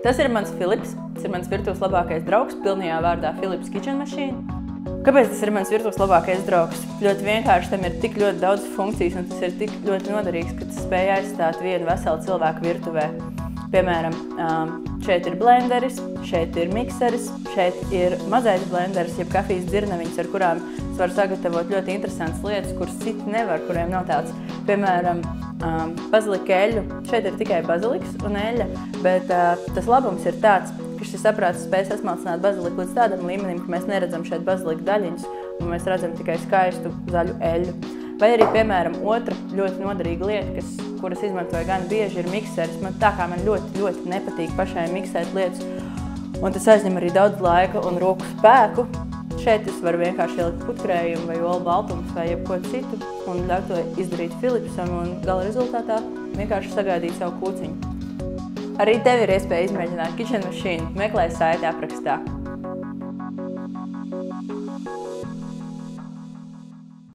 Tas ir mans Philips, tas ir mans virtuves labākais draugs, pilnajā vārdā Philips Kitchen Machine. Kāpēc tas ir mans virtuves labākais draugs? Ļoti vienkārši, tam ir tik ļoti daudz funkcijas un tas ir tik ļoti noderīgs, ka tas spēj aizstāt vienu veselu cilvēku virtuvē. Piemēram, šeit ir blenderis, šeit ir mikseris, šeit ir mazais blenderis, jeb kafijas dzirneviņas, ar kurām es varu sagatavot ļoti interesantas lietas, kuras citi nevar, kuriem nav tāds. Piemēram, bazilika eļļu. Šeit ir tikai baziliks un eļļa, bet tas labums ir tāds, ka šis aparāts spēj sasmalcināt baziliku līdz tādam līmenim, ka mēs neredzam šeit bazilika daļiņas un mēs redzam tikai skaistu zaļu eļļu. Vai arī, piemēram, otra ļoti noderīga lieta, kuras izmantoju gan bieži, ir mikseris. Tā kā man ļoti nepatīk pašai miksēt lietas, un tas aizņem arī daudz laika un roku spēku. Šeit es varu vienkārši ielikt putkrējumu vai olu baltumus vai jebko citu un ļaut to izdarīt Philipsam un gala rezultātā vienkārši sagaidīt savu kūciņu. Arī tev ir iespēja izmēģināt Kitchen Machine, meklē saiti aprakstā.